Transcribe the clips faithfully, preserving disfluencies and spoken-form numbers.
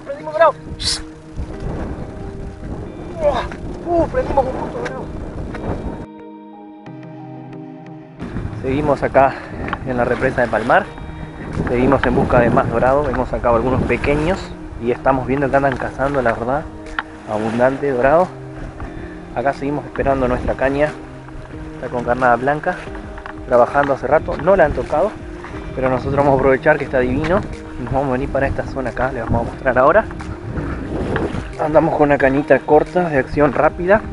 ¡Ah, prendimos dorado! ¡Uh, prendimos un punto dorado! Seguimos acá en la represa de Palmar. Seguimos en busca de más dorado. Hemos sacado algunos pequeños y estamos viendo que andan cazando, la verdad, abundante dorado. Acá seguimos esperando nuestra caña. Está con carnada blanca, trabajando hace rato. No la han tocado, pero nosotros vamos a aprovechar que está divino y nos vamos a venir para esta zona acá. Les vamos a mostrar ahora. Andamos con una cañita corta de acción rápida.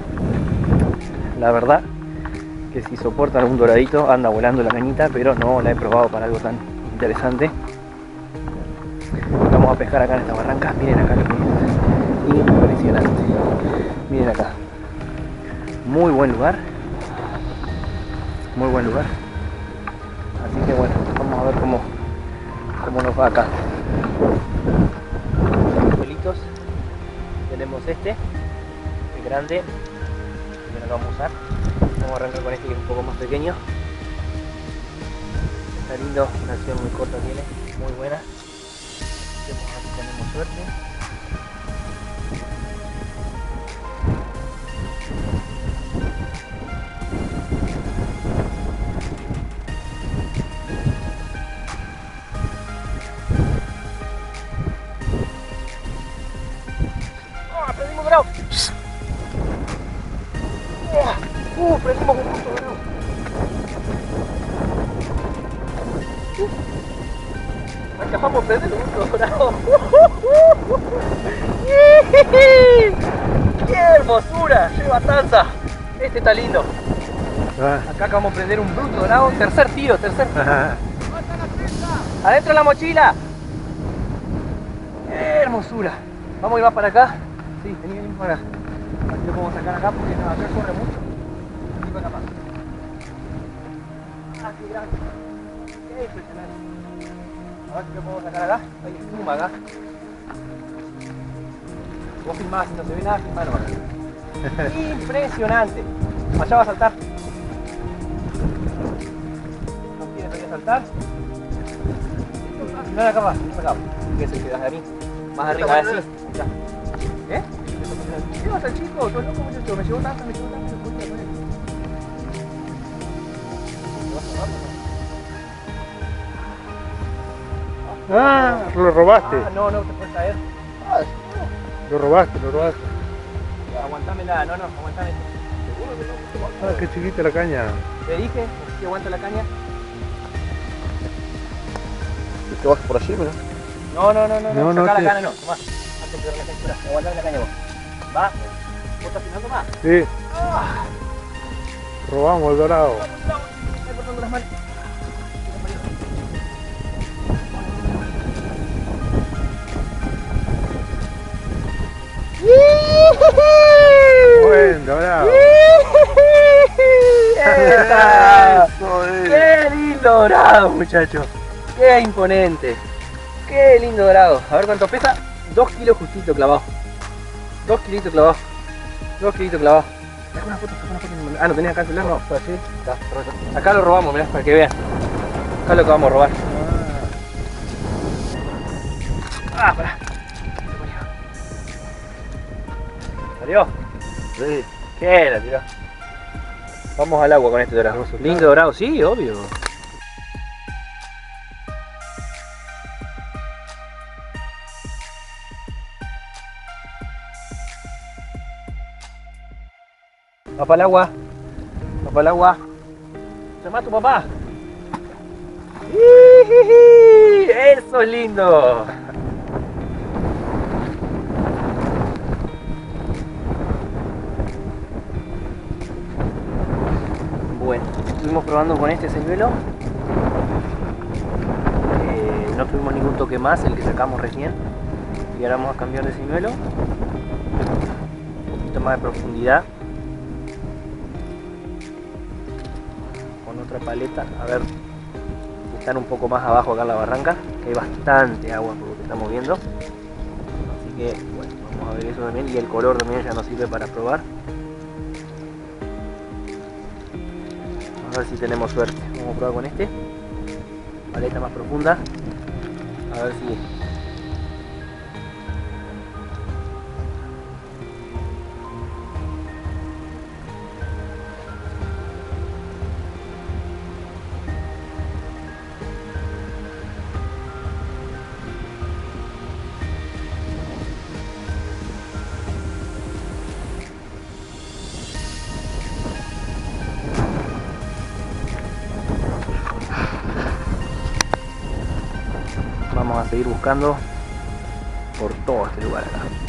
La verdad que si soporta algún doradito anda volando la cañita, pero no la he probado para algo tan interesante. Vamos a pescar acá en esta barranca. Miren acá lo que es impresionante. Miren acá, muy buen lugar, muy buen lugar. Así que bueno, vamos a ver cómo, cómo nos va acá. Pelitos. Tenemos este, el grande, que no lo vamos a usar. Vamos a arrancar con este que es un poco más pequeño. Está lindo, una acción muy corta tiene, muy buena. Vamos a ver si tenemos suerte. ¡Oh, prendimos dorado! ¡Uh, prendimos un punto dorado! Acabamos de prender un punto dorado. ¡Qué hermosura! Lleva tanza. Este está lindo. Ah. Acá acabamos de prender un bruto dorado. Tercer tiro, tercer tiro. Adentro de la mochila. ¡Qué hermosura! Vamos a ir más para acá. Sí, vení, vení para acá. Así lo podemos sacar acá porque no, acá corre mucho. Y para acá más. Ah, qué grande. Qué impresionante. A ver si lo podemos sacar acá. Hay espuma acá. Vos filmás, si no se ve nada, filmá nomás. Impresionante. Allá va a saltar. ¿No quieres venir a saltar? No, acá va, acá va. ¿Qué es el que das a mí? Más arriba, así. Ya. ¿Eh? ¿Qué vas al chico? ¿Sos loco, muchacho? Me llevó tanto, me llevó tanto, me podía poner. Ah, lo robaste. Ah, no, no te puedes caer. Ah, Lo robaste, lo robaste. no. Aguantame la, no, no, aguantame. Ah, qué chiquita la caña. Te dije que aguanta la caña. ¿Te vas por allí, mira? No, no, no, no, No, no, no, sacá te- la caña, no, tomá. Hazte peor la textura, aguantame la caña vos. Va, ¿vos estás filmando más? Sí, Ah, robamos el dorado. estoy cortando las manos. Buen dorado. ¡Esta! Eso es. ¡Qué lindo dorado, muchachos! ¡Qué imponente! ¡Qué lindo dorado! A ver cuánto pesa. Dos kilos justito clavado. Dos kilitos clavado. Dos kilitos clavado. Saca una foto, saca una foto. Ah, ¿no tenés acá el celular? No, pues sí. Está, perfecto. Acá lo robamos, mirá, para que vean. Acá lo que vamos a robar. Ah, pará. ¿Salió? Sí. ¿Qué la tiró? Vamos al agua con este dorado. Lindo dorado, sí, obvio. Va para el agua. Va para el agua. Llama a tu papá. ¡Ijiji! Eso es lindo. Bueno, estuvimos probando con este señuelo. Eh, no tuvimos ningún toque más, el que sacamos recién. Y ahora vamos a cambiar de señuelo. Un poquito más de profundidad. Con otra paleta, a ver si están un poco más abajo acá en la barranca, que hay bastante agua por lo que estamos viendo. Así que bueno, vamos a ver eso también, y el color también ya nos sirve para probar. A ver si tenemos suerte. Vamos a probar con este. Paleta más profunda. A ver si seguir buscando por todo este lugar acá.